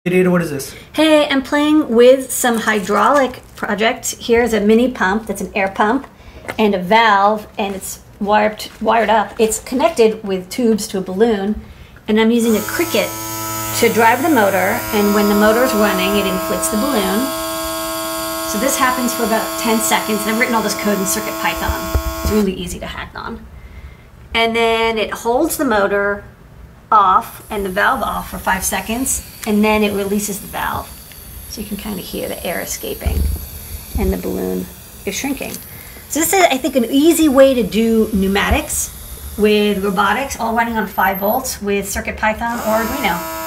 Data, what is this? Hey, I'm playing with some hydraulic project. Here's a mini pump that's an air pump and a valve, and it's wired up. It's connected with tubes to a balloon, and I'm using a Cricut to drive the motor, and when the motor is running, it inflates the balloon. So this happens for about 10 seconds, and I've written all this code in CircuitPython. It's really easy to hack on. And then it holds the motor off and the valve off for 5 seconds, and then it releases the valve. So you can kind of hear the air escaping and the balloon is shrinking. So this is, I think, an easy way to do pneumatics with robotics, all running on 5 volts with CircuitPython or Arduino.